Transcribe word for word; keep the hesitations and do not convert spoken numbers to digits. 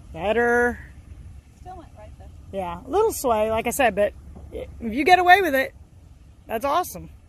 Better. Still went right though. Yeah, a little sway, like I said, but if you get away with it, that's awesome.